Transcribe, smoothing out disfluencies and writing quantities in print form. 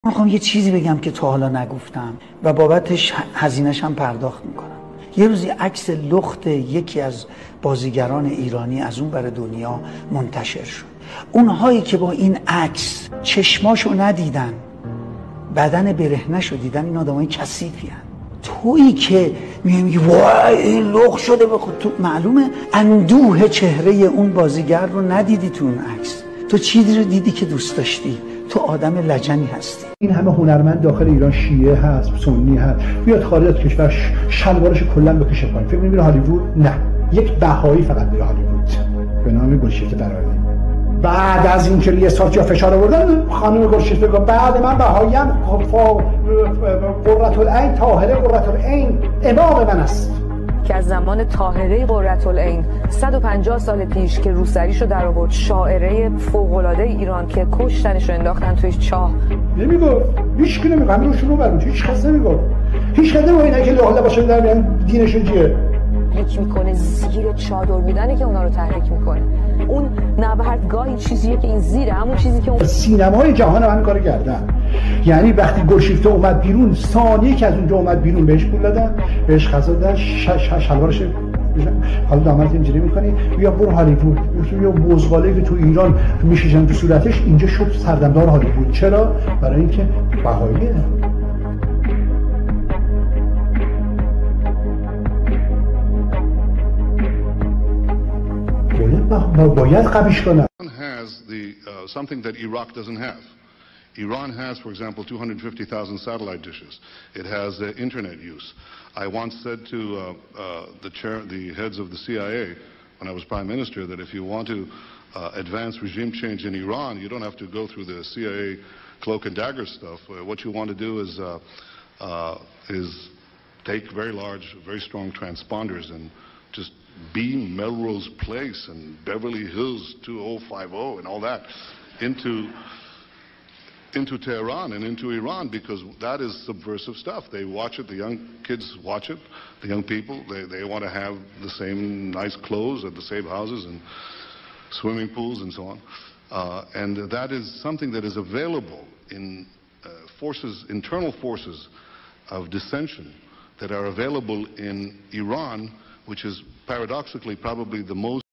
میخوام یه چیزی بگم که تا حالا نگفتم و بابتش هزینه‌ش هم پرداخت میکنم. یه روزی عکس لخت یکی از بازیگران ایرانی از اون بر دنیا منتشر شد. اونهایی که با این عکس چشماشو ندیدن، بدن برهنه‌شو دیدن، این آدمای کثیفی هستن. تویی که میگی وای این لخت شده، بخود تو معلومه اندوه چهره اون بازیگر رو ندیدی تو اون عکس. تو چیزی رو دیدی که دوست داشتی. تو آدم لجنی هستی. این همه هنرمند داخل ایران شیعه هست، سنی هست، بیاد خارج از کشور شلوارش کلا بکشه پایین. فکر می‌کنی هالیوود؟ نه، یک بهایی فقط میره هالیوود به نام گلشیفته برادری. بعد از اینکه یه سال جا فشار آوردن، خانم گلشیفته گفت بعد من بهاییم، قرةالعین طاهره قرةالعین امام من است. که از زمان طاهره قرةالعین 150 سال پیش که روسریشو در آورد، شاعره فوق‌العاده ایران که کشتنش رو انداختن توی چاه. نمیگفت، هیچ کی نمیگفت، همین رو برود، هیچ کس نمیگفت. هیچ کس نمیگفت اینا که لاله باشه در دینشون چیه. تحریک میکنه، زیر چادر بودنه که اونا رو تحریک میکنه. اون نبردگاهی چیزیه که این زیره، همون چیزی که اون سینمای جهان همین کارو کردن. یعنی وقتی گلشیفته اومد بیرون، ثانیه که از اونجا اومد بیرون بهش پول دادن، بهش غذا دادن، شلوارش حالا دامنت اینجوری میکنی یا برو هالیوود. یا بزغاله که تو ایران میشیشن تو صورتش، اینجا شد سردمدار هالیوود. چرا؟ برای اینکه بهاییه. باید قبیش کنن. Has something that Iraq doesn't have. Iran has, for example, 250,000 satellite dishes. It has internet use. I once said to the heads of the CIA when I was Prime Minister that if you want to advance regime change in Iran, you don't have to go through the CIA cloak and dagger stuff. What you want to do is take very large, very strong transponders and just beam Melrose Place and Beverly Hills 2050 and all that into Tehran and into Iran, because that is subversive stuff. They watch it, the young kids watch it, the young people, they want to have the same nice clothes at the same houses and swimming pools and so on. And that is something that is available in internal forces of dissension that are available in Iran, which is paradoxically probably the most